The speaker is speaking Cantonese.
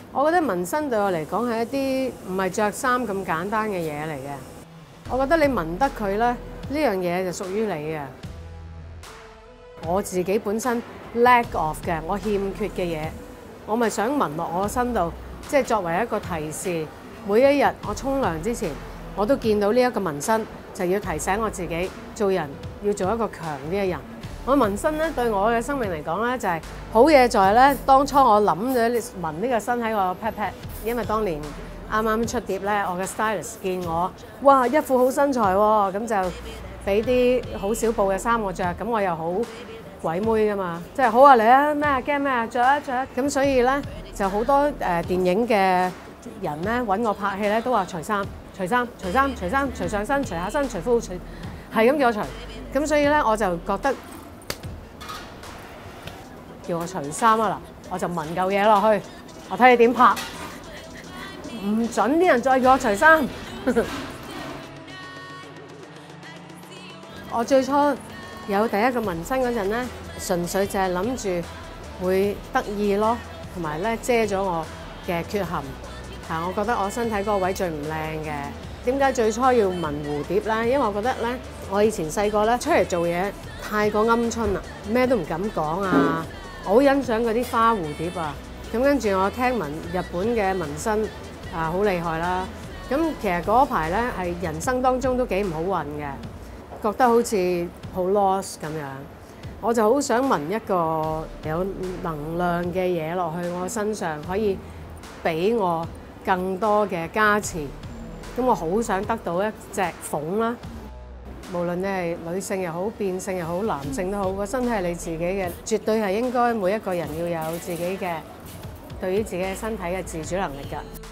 我覺得紋身對我嚟講係一啲唔係着衫咁簡單嘅嘢嚟嘅。我覺得你紋得佢咧，呢樣嘢就屬於你嘅。我自己本身 lack of 嘅，我欠缺嘅嘢，我咪想紋落我身度，即係作為一個提示。每一日我沖涼之前，我都見到呢一個紋身，就要提醒我自己做人要做一個強啲嘅人。我紋身咧對我嘅生命嚟講咧就係好嘢在咧，當初我諗咗紋呢個身喺個 pat pat， 因為當年啱啱出碟咧，我嘅 stylist 見我，哇一副好身材喎，咁就俾啲好少布嘅衫我着，咁我又好鬼妹噶嘛，即係好啊嚟啊咩啊驚咩啊着啊着啊，咁所以咧就好多電影嘅人咧揾我拍戲咧都話除衫除衫除衫除衫除上身除下身除褲除，係咁叫我除，咁所以咧我就覺得叫我除衫啊嗱，我就紋嚿嘢落去，我睇你點拍，唔準啲人再叫我除衫。我最初有第一個紋身嗰陣咧，純粹就係諗住會得意咯，同埋咧遮咗我嘅缺陷。我覺得我身體嗰個位最唔靚嘅。點解最初要紋蝴蝶咧？因為我覺得咧，我以前細個咧出嚟做嘢太過鵪鶉啦，咩都唔敢講啊！我好欣賞嗰啲花蝴蝶啊。咁跟住我聽聞日本嘅紋身好厲害啦。咁其實嗰排咧係人生當中都幾唔好運嘅，覺得好似好 lost 咁樣。我就好想紋一個有能量嘅嘢落去我身上，可以俾我更多嘅加持。咁我好想得到一隻鳳啦，無論你係女性又好，變性又好，男性都好，個身體係你自己嘅，絕對係應該每一個人要有自己嘅對於自己嘅身體嘅自主能力㗎。